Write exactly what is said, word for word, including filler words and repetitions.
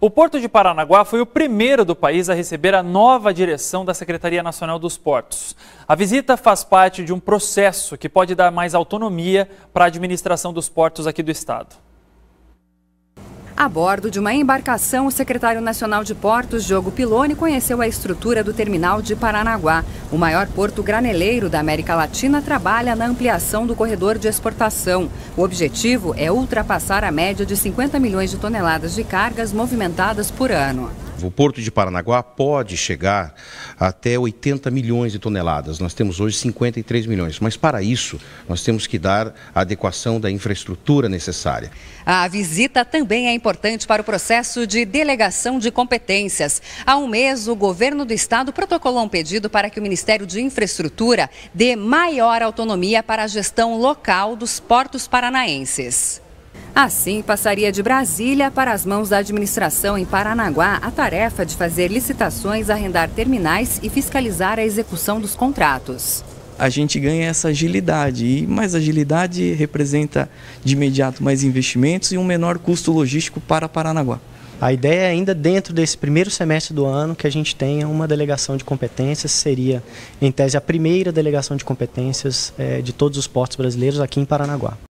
O Porto de Paranaguá foi o primeiro do país a receber a nova direção da Secretaria Nacional dos Portos. A visita faz parte de um processo que pode dar mais autonomia para a administração dos portos aqui do estado. A bordo de uma embarcação, o secretário nacional de Portos, Diogo Piloni, conheceu a estrutura do terminal de Paranaguá. O maior porto graneleiro da América Latina trabalha na ampliação do corredor de exportação. O objetivo é ultrapassar a média de cinquenta milhões de toneladas de cargas movimentadas por ano. O Porto de Paranaguá pode chegar até oitenta milhões de toneladas. Nós temos hoje cinquenta e três milhões, mas para isso nós temos que dar a adequação da infraestrutura necessária. A visita também é importante para o processo de delegação de competências. Há um mês, o governo do estado protocolou um pedido para que o Ministério de Infraestrutura dê maior autonomia para a gestão local dos portos paranaenses. Assim, passaria de Brasília para as mãos da administração em Paranaguá a tarefa de fazer licitações, arrendar terminais e fiscalizar a execução dos contratos. A gente ganha essa agilidade e mais agilidade representa de imediato mais investimentos e um menor custo logístico para Paranaguá. A ideia é ainda dentro desse primeiro semestre do ano que a gente tenha uma delegação de competências, seria em tese a primeira delegação de competências é, de todos os portos brasileiros aqui em Paranaguá.